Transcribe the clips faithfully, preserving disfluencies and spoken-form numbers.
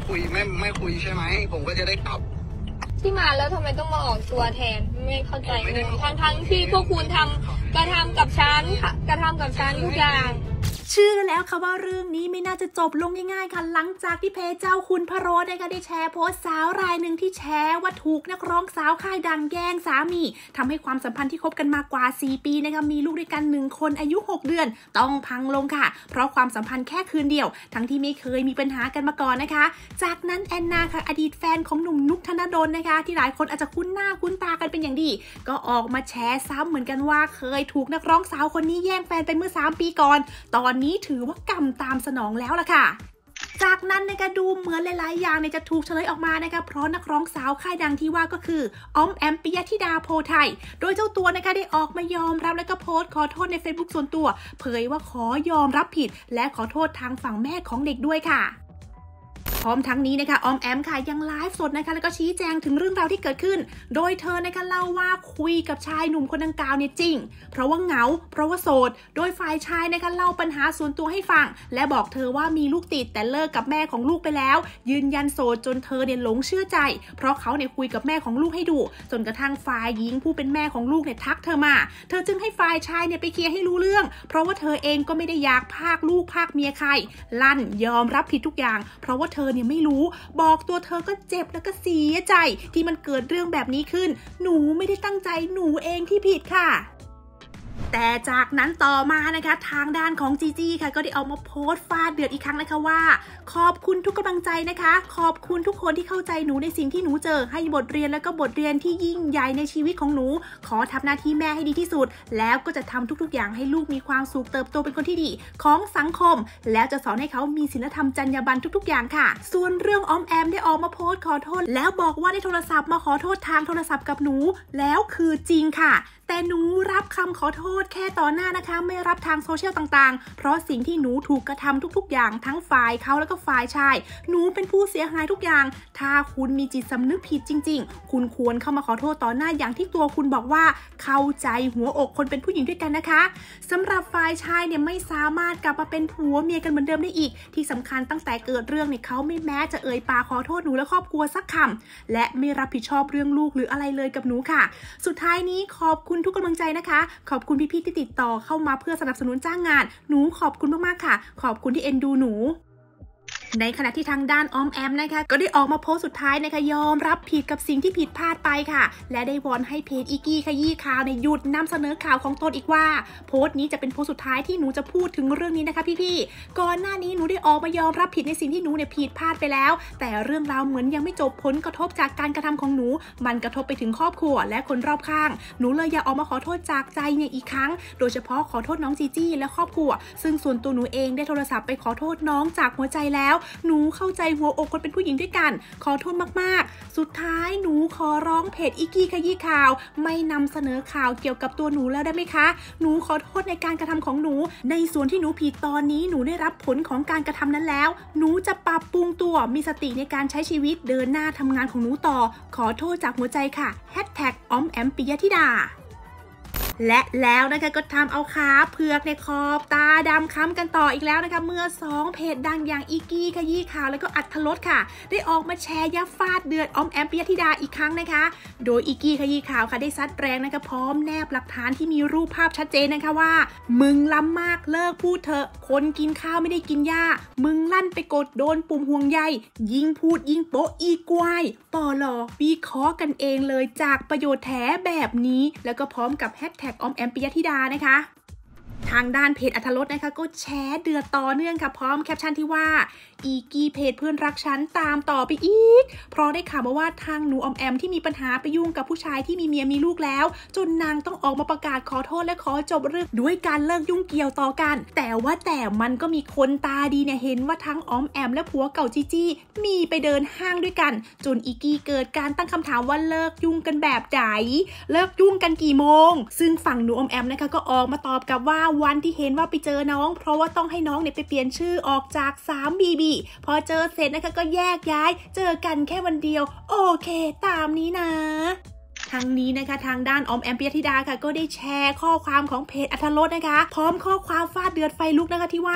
คุยไม่ไม่คุยใช่ไหมผมก็จะได้กลับที่มาแล้วทำไมต้องมาออกตัวแทนไม่เข้าใจทั้งทั้งที่พวกคุณทำกระทำกับฉันกระทำกับฉันทุกอย่างเชื่อแล้วค่ะว่าเรื่องนี้ไม่น่าจะจบลงง่ายๆค่ะหลังจากที่เพจเจ้าคุณพระโรสนะคะได้แชร์โพสต์สาวรายหนึ่งที่แชร์ว่าถูกนักร้องสาวค่ายดังแย่งสามีทำให้ความสัมพันธ์ที่คบกันมากว่าสี่ปีนะคะมีลูกด้วยกันหนึ่งคนอายุหกเดือนต้องพังลงค่ะเพราะความสัมพันธ์แค่คืนเดียวทั้งที่ไม่เคยมีปัญหากันมาก่อนนะคะจากนั้นแอนนาค่ะอดีตแฟนของหนุ่มนุกธนดลนะคะที่หลายคนอาจจะคุ้นหน้าคุ้นตากันเป็นอย่างดีก็ออกมาแชร์ซ้ำเหมือนกันว่าเคยถูกนักร้องสาวคนนี้แย่งแฟนไปเมื่อสามปีก่อนตอนนี้ถือว่ากรรมตามสนองแล้วล่ะค่ะจากนั้นนะคะดูเหมือนหลายๆอย่างเนี่ยจะถูกเฉลยออกมานะคะเพราะนักร้องสาวค่ายดังที่ว่าก็คือออมแอมปิยธิดาโพไทยโดยเจ้าตัวนะคะได้ออกมายอมรับและก็โพสต์ขอโทษใน Facebook ส่วนตัวเผยว่าขอยอมรับผิดและขอโทษทางฝั่งแม่ของเด็กด้วยค่ะพร้อมทั้งนี้นะคะออมแอมค่ะยังไลฟ์สดนะคะแล้วก็ชี้แจงถึงเรื่องราวที่เกิดขึ้นโดยเธอนะคะเล่าว่าคุยกับชายหนุ่มคนดังกล่าวเนี่ยจริงเพราะว่าเหงาเพราะว่าโสดโดยฝ่ายชายนะคะเล่าปัญหาส่วนตัวให้ฟังและบอกเธอว่ามีลูกติดแต่เลิกกับแม่ของลูกไปแล้วยืนยันโสดจนเธอเนี่ยหลงเชื่อใจเพราะเขาเนี่ยคุยกับแม่ของลูกให้ดูจนกระทั่งฝ่ายหญิงผู้เป็นแม่ของลูกเนี่ยทักเธอมาเธอจึงให้ฝ่ายชายเนี่ยไปเคลียร์ให้รู้เรื่องเพราะว่าเธอเองก็ไม่ได้อยากพากลูกพากเมียใครลั่นยอมรับผิดทุกอย่างเพราะว่าเธอเนี่ยไม่รู้บอกตัวเธอก็เจ็บแล้วก็เสียใจที่มันเกิดเรื่องแบบนี้ขึ้นหนูไม่ได้ตั้งใจหนูเองที่ผิดค่ะแต่จากนั้นต่อมานะคะทางด้านของจีจี้ค่ะก็ได้ออกมาโพสต์ฟาดเดือดอีกครั้งนะคะว่าขอบคุณทุกกำลังใจนะคะขอบคุณทุกคนที่เข้าใจหนูในสิ่งที่หนูเจอให้บทเรียนแล้วก็บทเรียนที่ยิ่งใหญ่ในชีวิตของหนูขอทำหน้าที่แม่ให้ดีที่สุดแล้วก็จะทำทุกๆอย่างให้ลูกมีความสุขเติบโตเป็นคนที่ดีของสังคมแล้วจะสอนให้เขามีศีลธรรมจรรยาบรรณทุกๆอย่างค่ะส่วนเรื่องออมแอมได้ออกมาโพสต์ขอโทษแล้วบอกว่าได้โทรศัพท์มาขอโทษทางโทรศัพท์กับหนูแล้วคือจริงค่ะแต่หนูรับคำขอโทษแค่ต่อหน้านะคะไม่รับทางโซเชียลต่างๆเพราะสิ่งที่หนูถูกกระทำทุกๆอย่างทั้งฝ่ายเขาแล้วก็ฝ่ายชายหนูเป็นผู้เสียหายทุกอย่างถ้าคุณมีจิตสำนึกผิดจริงๆคุณควรเข้ามาขอโทษต่อหน้าอย่างที่ตัวคุณบอกว่าเข้าใจหัวอกคนเป็นผู้หญิงด้วยกันนะคะสำหรับฝ่ายชายเนี่ยไม่สามารถกลับมาเป็นผัวเมียกันเหมือนเดิมได้อีกที่สำคัญตั้งแต่เกิดเรื่องเนี่ยเขาไม่แม้จะเอ่ยปากขอโทษหนูและครอบครัวสักคำและไม่รับผิดชอบเรื่องลูกหรืออะไรเลยกับหนูค่ะสุดท้ายนี้ขอบคุณทุกกำลังใจนะคะขอบคุณพี่ๆที่ติดต่อเข้ามาเพื่อสนับสนุนจ้างงานหนูขอบคุณมากๆค่ะขอบคุณที่เอ็นดูหนูในขณะที่ทางด้านออมแอมนะคะก็ได้ออกมาโพสต์สุดท้ายนะคะยอมรับผิดกับสิ่งที่ผิดพลาดไปค่ะและได้วอนให้เพจอีกี้ขยี้ข่าวในหยุดนำเสนอข่าวของตนอีกว่าโพสต์นี้จะเป็นโพสต์สุดท้ายที่หนูจะพูดถึงเรื่องนี้นะคะพี่ๆก่อนหน้านี้หนูได้ออกมายอมรับผิดในสิ่งที่หนูเนี่ยผิดพลาดไปแล้วแต่เรื่องราวเหมือนยังไม่จบผลกระทบจากการกระทำของหนูมันกระทบไปถึงครอบครัวและคนรอบข้างหนูเลยอยากออกมาขอโทษจากใจเนี่ยอีกครั้งโดยเฉพาะขอโทษน้องจีจี้และครอบครัวซึ่งส่วนตัวหนูเองได้โทรศัพท์ไปขอโทษน้องจากหัวใจแล้วหนูเข้าใจหัวอกคนเป็นผู้หญิงด้วยกันขอโทษมากๆสุดท้ายหนูขอร้องเพจอีกี้ขยี้ข่าวไม่นำเสนอข่าวเกี่ยวกับตัวหนูแล้วได้ไหมคะหนูขอโทษในการกระทำของหนูในส่วนที่หนูผิดตอนนี้หนูได้รับผลของการกระทำนั้นแล้วหนูจะปรับปรุงตัวมีสติในการใช้ชีวิตเดินหน้าทำงานของหนูต่อขอโทษจากหัวใจค่ะแฮชแท็กออมแอมปิยธิดาและแล้วนะคะก็ทำเอาขาเผือกในขอบตาดำค้ำกันต่ออีกแล้วนะคะเมื่อสองเพจดังอย่างอีกี้ขยี้ข่าวแล้วก็อัธรสค่ะได้ออกมาแชร์ยับฟาดเดือดออมแอมปิยธิดาอีกครั้งนะคะโดยอีกี้ขยี้ข่าวค่ะได้ซัดแรงนะคะพร้อมแนบหลักฐานที่มีรูปภาพชัดเจนนะคะว่ามึงล้ำมากเลิกพูดเถอะคนกินข้าวไม่ได้กินหญ้ามึงลั่นไปกดโดนปุ่มห่วงใยยิ่งพูดยิ่งโป๊ะอีกวายปอหลอวิเคราะห์กันเองเลยจากประโยชน์แท้แบบนี้แล้วก็พร้อมกับแฮชแท็กออมแอมปิยธิดานะคะทางด้านเพจอัธรสนะคะก็แชร์เดือดต่อเนื่องค่ะพร้อมแคปชั่นที่ว่าอีกี้เพจเพื่อนรักฉันตามต่อไปอีกเพราะได้ข่าวมาว่าทางหนูออมแอมที่มีปัญหาไปยุ่งกับผู้ชายที่มีเมียมีลูกแล้วจนนางต้องออกมาประกาศขอโทษและขอจบเรื่องด้วยการเลิกยุ่งเกี่ยวต่อกันแต่ว่าแต่มันก็มีคนตาดีเนี่ยเห็นว่าทั้งออมแอมและผัวเก่าจีจี้มีไปเดินห้างด้วยกันจนอีกี้เกิดการตั้งคำถามว่าเลิกยุ่งกันแบบไหนเลิกยุ่งกันกี่โมงซึ่งฝั่งหนูออมแอมนะคะก็ออกมาตอบกับว่าวันที่เห็นว่าไปเจอน้องเพราะว่าต้องให้น้องเนี่ยไปเปลี่ยนชื่อออกจากสามบีบีพอเจอเสร็จนะคะก็แยกย้ายเจอกันแค่วันเดียวโอเคตามนี้นะทั้งนี้นะคะทางด้านออมแอมปิยธิดาค่ะก็ได้แชร์ข้อความของเพจอัธรสนะคะพร้อมข้อความฟาดเดือดไฟลุกนะคะที่ว่า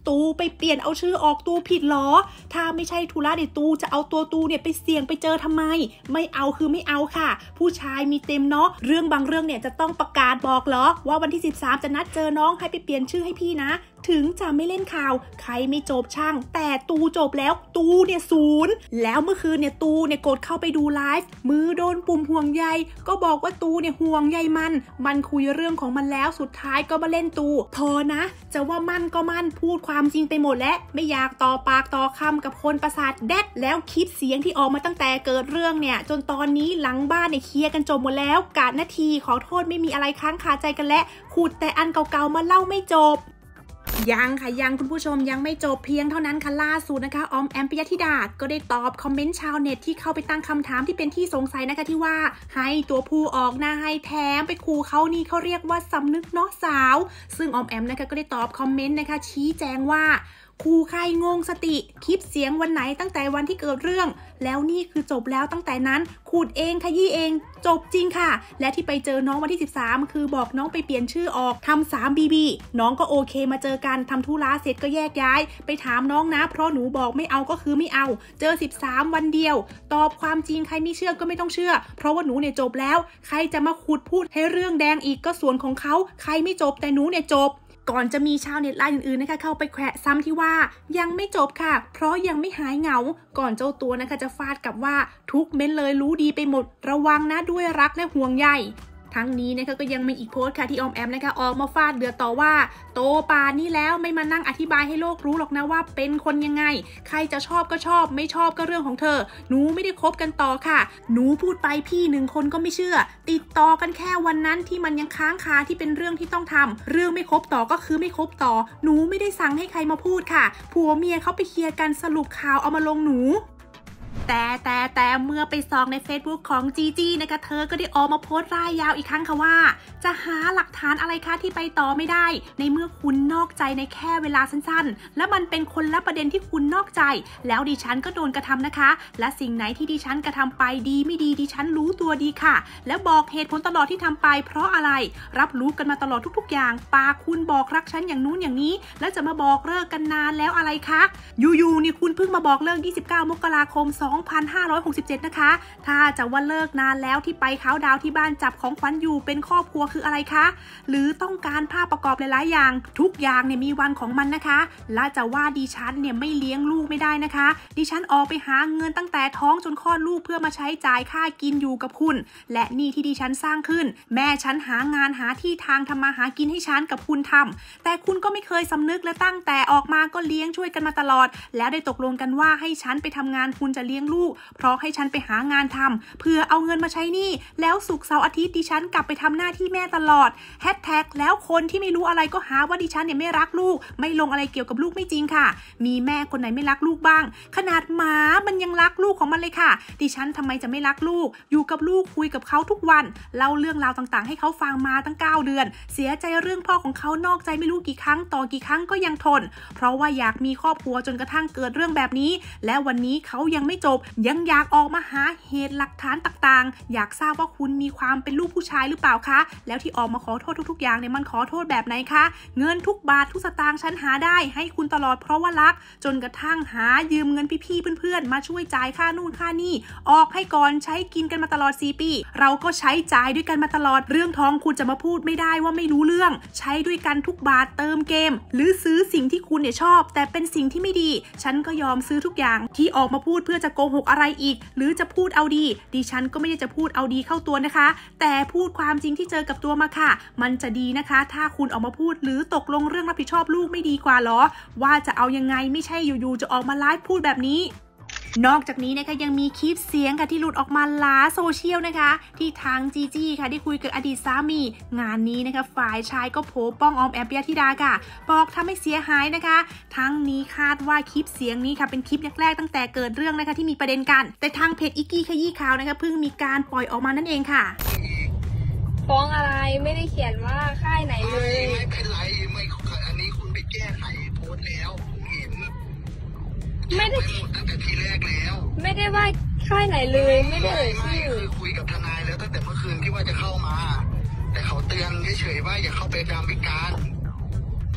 ตูไปเปลี่ยนเอาชื่อออกตูผิดหรอถ้าไม่ใช่ธุระเด็ดตูจะเอาตัวตูเนี่ยไปเสี่ยงไปเจอทำไมไม่เอาคือไม่เอาค่ะผู้ชายมีเต็มเนาะเรื่องบางเรื่องเนี่ยจะต้องประกาศบอกเหรอว่าวันที่สิบสามจะนัดเจอน้องให้ไปเปลี่ยนชื่อให้พี่นะถึงจะไม่เล่นข่าวใครไม่จบช่างแต่ตูจบแล้วตูเนี่ยศูนย์แล้วเมื่อคืนเนี่ยตูเนี่ยกดเข้าไปดูไลฟ์มือโดนปุ่มห่วงใยก็บอกว่าตูเนี่ยห่วงใยมันมันคุยเรื่องของมันแล้วสุดท้ายก็มาเล่นตูพอนะจะว่ามันก็มันพูดความจริงไปหมดแล้วไม่อยากต่อปากต่อคำกับคนประสาทแดดแล้วคลิปเสียงที่ออกมาตั้งแต่เกิดเรื่องเนี่ยจนตอนนี้หลังบ้านเนี่ยเคลียร์กันจบหมดแล้วกาดนาทีขอโทษไม่มีอะไรค้างคาใจกันและขุดแต่อันเก่าๆมาเล่าไม่จบยังค่ะยังคุณผู้ชมยังไม่จบเพียงเท่านั้นค่ะล่าสุดนะคะออมแอมปิยธิดาก็ได้ตอบคอมเมนต์ชาวเน็ตที่เข้าไปตั้งคำถามที่เป็นที่สงสัยนะคะที่ว่าให้ตัวผู้ออกหน้าให้แถมไปขู่เขานี่เขาเรียกว่าสำนึกเนาะสาวซึ่งออมแอมนะคะก็ได้ตอบคอมเมนต์นะคะชี้แจงว่าขู่ใครงงสติคลิปเสียงวันไหนตั้งแต่วันที่เกิดเรื่องแล้วนี่คือจบแล้วตั้งแต่นั้นขูดเองขยี้เองจบจริงค่ะและที่ไปเจอน้องวันที่สิบสามคือบอกน้องไปเปลี่ยนชื่อออกทำ สาม บี บี น้องก็โอเคมาเจอกันทำธุระเสร็จก็แยกย้ายไปถามน้องนะเพราะหนูบอกไม่เอาก็คือไม่เอาเจอสิบสามวันเดียวตอบความจริงใครไม่เชื่อก็ไม่ต้องเชื่อเพราะว่าหนูเนี่ยจบแล้วใครจะมาขุดพูดให้เรื่องแดงอีกก็ส่วนของเขาใครไม่จบแต่หนูเนี่ยจบก่อนจะมีชาวเน็ตรายอื่นๆนะคะเข้าไปแขวะซ้ำที่ว่ายังไม่จบค่ะเพราะยังไม่หายเหงาก่อนเจ้าตัวนะคะจะฟาดกับว่าทุกเม้นเลยรู้ดีไปหมดระวังนะด้วยรักและห่วงใยทั้งนี้นะคะก็ยังมีอีกโพสต์ค่ะที่ออมแอมนะคะออกมาฟาดเดือดต่อว่าโตป่านนี้แล้วไม่มานั่งอธิบายให้โลกรู้หรอกนะว่าเป็นคนยังไงใครจะชอบก็ชอบไม่ชอบก็เรื่องของเธอหนูไม่ได้คบกันต่อค่ะหนูพูดไปพี่หนึ่งคนก็ไม่เชื่อติดต่อกันแค่วันนั้นที่มันยังค้างคาที่เป็นเรื่องที่ต้องทำเรื่องไม่คบต่อก็คือไม่คบต่อหนูไม่ได้สั่งให้ใครมาพูดค่ะผัวเมียเขาไปเคลียร์กันสรุปข่าวเอามาลงหนูแต่แต่แต่เมื่อไปส่องใน Facebook ของจีจี้นะคะเธอก็ได้ออกมาโพสต์ร่ายยาวอีกครั้งค่ะว่าจะหาหลักฐานอะไรคะที่ไปต่อไม่ได้ในเมื่อคุณนอกใจในแค่เวลาสั้นๆและมันเป็นคนละประเด็นที่คุณนอกใจแล้วดิฉันก็โดนกระทำนะคะและสิ่งไหนที่ดิฉันกระทำไปดีไม่ดีดิฉันรู้ตัวดีค่ะแล้วบอกเหตุผลตลอดที่ทำไปเพราะอะไรรับรู้กันมาตลอดทุกๆอย่างปากคุณบอกรักฉันอย่างนู้นอย่างนี้แล้วจะมาบอกเลิกกันนานแล้วอะไรคะอยู่ๆนี่คุณเพิ่งมาบอกเลิกยี่สิบเก้ามกราคมสองพันห้าร้อยหกสิบเจ็ดนะคะถ้าจะว่าเลิกนานแล้วที่ไปค้าวดาวที่บ้านจับของขวัญอยู่เป็นครอบครัวคืออะไรคะหรือต้องการภาพประกอบหลายๆอย่างทุกอย่างเนี่ยมีวันของมันนะคะและจะว่าดิฉันเนี่ยไม่เลี้ยงลูกไม่ได้นะคะดิฉันออกไปหาเงินตั้งแต่ท้องจนคลอดลูกเพื่อมาใช้จ่ายค่ากินอยู่กับคุณและนี่ที่ดิฉันสร้างขึ้นแม่ฉันหางานหาที่ทางทำมาหากินให้ฉันกับคุณทำแต่คุณก็ไม่เคยสำนึกและตั้งแต่ออกมาก็เลี้ยงช่วยกันมาตลอดแล้วได้ตกลงกันว่าให้ฉันไปทำงานคุณจะเลี้ยงลูกเพราะให้ฉันไปหางานทำเพื่อเอาเงินมาใช้หนี้แล้วศุกร์เสาร์อาทิตย์ดิฉันกลับไปทำหน้าที่แม่ตลอดแฮชแท็กแล้วคนที่ไม่รู้อะไรก็หาว่าดิฉันเนี่ยไม่รักลูกไม่ลงอะไรเกี่ยวกับลูกไม่จริงค่ะมีแม่คนไหนไม่รักลูกบ้างขนาดหมามันยังรักลูกของมันเลยค่ะดิฉันทำไมจะไม่รักลูกอยู่กับลูกคุยกับเขาทุกวันเล่าเรื่องราวต่างๆให้เขาฟังมาตั้งเก้าเดือนเสียใจเรื่องพ่อของเขานอกใจไม่รู้กี่ครั้งต่อกี่ครั้งก็ยังทนเพราะว่าอยากมีครอบครัวจนกระทั่งเกิดเรื่องแบบนี้และวันนี้เขายังไม่จบยังอยากออกมาหาเหตุหลักฐานต่างๆอยากทราบว่าคุณมีความเป็นลูกผู้ชายหรือเปล่าคะแล้วที่ออกมาขอโทษทุกๆอย่างเนี่ยมันขอโทษแบบไหนคะเงินทุกบาททุกสตางค์ฉันหาได้ให้คุณตลอดเพราะว่ารักจนกระทั่งหายืมเงินพี่ๆเพื่อนๆมาช่วยจ่ายค่านู่นค่านี่ออกให้ก่อนใช้กินกันมาตลอดสี่ปีเราก็ใช้จ่ายด้วยกันมาตลอดเรื่องท้องคุณจะมาพูดไม่ได้ว่าไม่รู้เรื่องใช้ด้วยกันทุกบาทเติมเกมหรือซื้อสิ่งที่คุณเนี่ยชอบแต่เป็นสิ่งที่ไม่ดีฉันก็ยอมซื้อทุกอย่างที่ออกมาพูดเพื่อจะโกหกอะไรอีกหรือจะพูดเอาดีดิฉันก็ไม่ได้จะพูดเอาดีเข้าตัวนะคะแต่พูดความจริงที่เจอกับตัวมาค่ะมันจะดีนะคะถ้าคุณออกมาพูดหรือตกลงเรื่องรับผิดชอบลูกไม่ดีกว่าหรอว่าจะเอายังไงไม่ใช่อยู่ๆจะออกมาไลฟ์พูดแบบนี้นอกจากนี้นะคะยังมีคลิปเสียงค่ะที่หลุดออกมาล้าโซเชียลนะคะที่ทางจีจี้ค่ะได้คุยกับอดีตสามีงานนี้นะคะฝ่ายชายก็โผป้องออมแอมปิยธิดาค่ะบอกทำให้เสียหายนะคะทั้งนี้คาดว่าคลิปเสียงนี้ค่ะเป็นคลิปแรกๆตั้งแต่เกิดเรื่องนะคะที่มีประเด็นกันแต่ทางเพจอิกกี้ขยี้ข่าวนะคะเพิ่งมีการปล่อยออกมานั่นเองค่ะฟ้องอะไรไม่ได้เขียนว่าค่ายไหนเลยไม่เป็นไรไม่อันนี้คุณไปแก้ไขโพสต์แล้วผมเห็นไม่ได้หมดตั้งแต่ทีแรกแล้วไม่ได้ว่าค่ายไหนเลยไม่ได้เอ่ยชื่อคือคุยกับทนายแล้วตั้งแต่เมื่อคืนที่ว่าจะเข้ามาแต่เขาเตือนเฉยๆว่าอย่าเข้าไปดำพิการ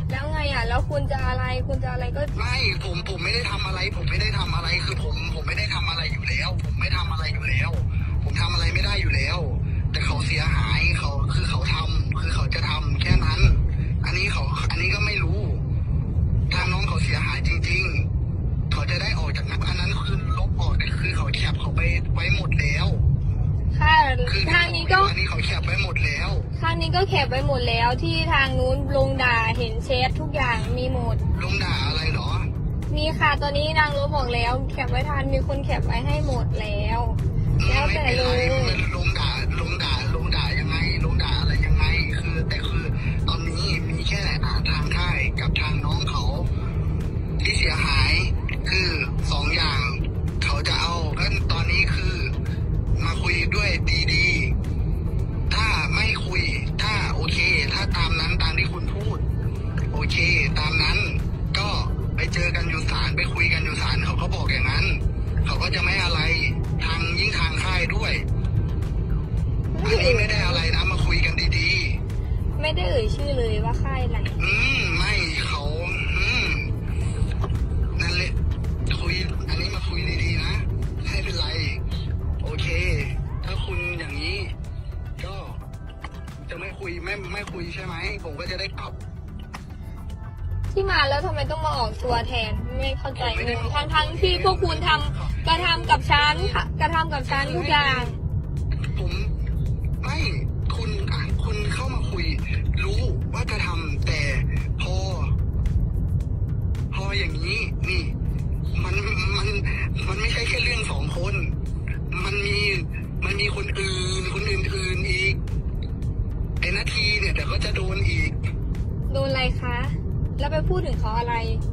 แล้วไงอ่ะแล้วคุณจะอะไรคุณจะอะไรก็ไม่ผมผมไม่ได้ทำอะไรผมไม่ได้ทำอะไรคือผมผมไม่ได้ทำอะไรอยู่แล้วผมไม่ทำอะไรอยู่แล้วผมทำอะไรไม่ได้อยู่แล้วแต่เขาเสียหายเขาคือเขาทำคือเขาจะทำแค่นั้นอันนี้เขาอันนี้ก็ไม่รู้ทางน้องเขาเสียหายจริงๆเขาจะได้ออกจากนั้นอันนั้นคือลบออกแต่คือเขาแคปเขาไปไว้หมดแล้วค่ะทางนี้ก็อันนี้เขาแคปไว้หมดแล้วทางนี้ก็แคปไว้หมดแล้วที่ทางนู้นลงด่าเห็นแชททุกอย่างมีหมดลงด่าอะไรหรอมีค่ะตอนนี้นางลบบอกแล้วแคปไว้ทันมีคนแคปไว้ให้หมดแล้วแล้วแต่เลยลงด่าลงด่าลงด่ายังไงลงด่าอะไรยังไงคือแต่คือตอนนี้มีแค่ทางค่ายกับทางน้องเขาที่เสียหายคือสองอย่างเขาจะเอากันตอนนี้คือมาคุยด้วยดีๆถ้าไม่คุยถ้าโอเคถ้าตามนั้นตามที่คุณพูดโอเคตามนั้นก็ไปเจอกันอยู่ศาลไปคุยกันอยู่ศาลเขาก็บอกอย่างนั้นเขาก็จะไม่อะไรทางยิ่งทางค่ายด้วยอันนี้ไม่ได้อะไรนะมาคุยกันดีๆไม่ได้เอ่ยชื่อเลยว่าค่ายอะไรอืมไม่เขาอืมนั่นแหละคุยอันนี้มาคุยดีๆนะไม่เป็นไรโอเคถ้าคุณอย่างนี้ก็จะไม่คุยไม่ไม่คุยใช่ไหมผมก็จะได้กลับที่มาแล้วทำไมต้องมาออกตัวแทนไม่เข้าใจงงทั้งทั้งที่พวกคุณทำกระทำกับฉันกระทำกับฉันทุกอย่างผมไม่คุณอ่ะคุณเข้ามาคุยรู้ว่าจะทำแต่พอพออย่างนี้นี่มันมันมันไม่ใช่แค่เรื่องสองคนมันมีมันมีคนอื่นคนอื่นๆอีกไอ้นาทีเนี่ยเดี๋ยวก็จะโดนอีกโดนอะไรคะแล้วไปพูดถึงเขาอะไร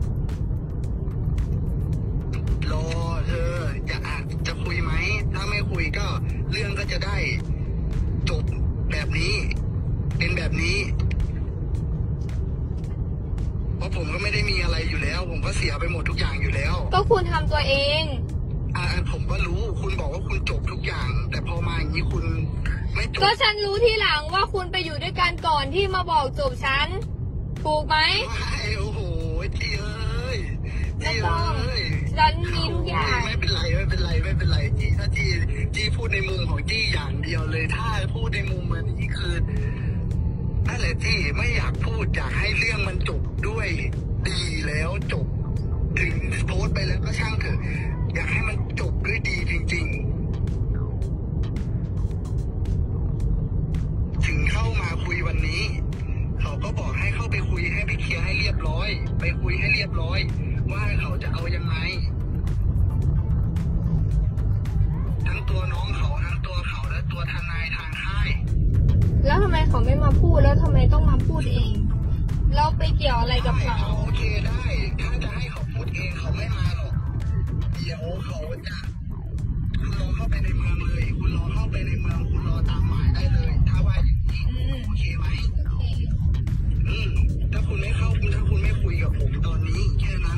รอเธอจะอาจจะคุยไหมถ้าไม่คุยก็เรื่องก็จะได้จบแบบนี้เป็นแบบนี้เพราะผมก็ไม่ได้มีอะไรอยู่แล้วผมก็เสียไปหมดทุกอย่างอยู่แล้วก็คุณทำตัวเองอ่าผมก็รู้คุณบอกว่าคุณจบทุกอย่างแต่พอมาอย่างนี้คุณไม่จบก็ฉันรู้ทีหลังว่าคุณไปอยู่ด้วยกันก่อนที่มาบอกจบฉันถูกไหมไม่โอ้โหจีเอ้ยจีเอ้ยฉันมีทุกอย่างไม่เป็นไรไม่เป็นไรไม่เป็นไรจีถ้าจีจีพูดในมุมของจีอย่างเดียวเลยถ้าพูดในมุมมันนี้คือนั่นแหละจีไม่อยากพูดอยากให้เรื่องมันจบด้วยดีแล้วจบถึงโพสต์ไปแล้วก็ช่างเถอะอยากให้มันจบด้วยดีจริงๆถึงเข้ามาคุยวันนี้เขาก็บอกให้เข้าไปคุยให้ไปเคลียร์ให้เรียบร้อยไปคุยให้เรียบร้อยว่าเขาจะเอายังไงทั้งตัวน้องเขาทั้งตัวเขาและตัวทนายทางค่ายแล้วทำไมเขาไม่มาพูดแล้วทำไมต้องมาพูดเองแล้วไปเกี่ยวอะไรกับเขาโอเคได้ถ้าจะให้เขาพูดเองเขาไม่มาหรอกเดี๋ยวเขาจะคุณลองเข้าไปในเมืองเลยคุณลองเข้าไปในเมืองคุณรอตามหมายได้เลยถ้าว่าอย่างนี้โอเคไหมอืมถ้าคุณไม่เข้าถ้าคุณไม่คุยกับผมตอนนี้แค่นั้น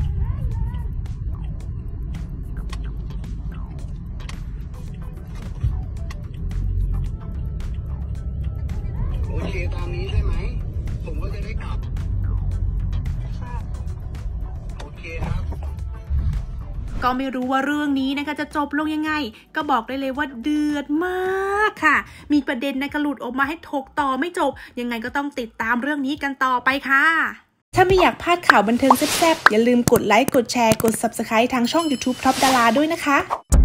โอเคตามนี้ใช่ไหมผมก็จะได้กลับค่ะโอเคครับก็ไม่รู้ว่าเรื่องนี้นะคะจะจบลงยังไงก็บอกได้เลยว่าเดือดมากค่ะมีประเด็นนะคะหลุดออกมาให้ถกต่อไม่จบยังไงก็ต้องติดตามเรื่องนี้กันต่อไปค่ะถ้าไม่อยากพลาดข่าวบันเทิงแซ่บๆอย่าลืมกดไลค์กดแชร์กด ซับสไครบ์ ทางช่อง ยูทูบ ท็อปดาราด้วยนะคะ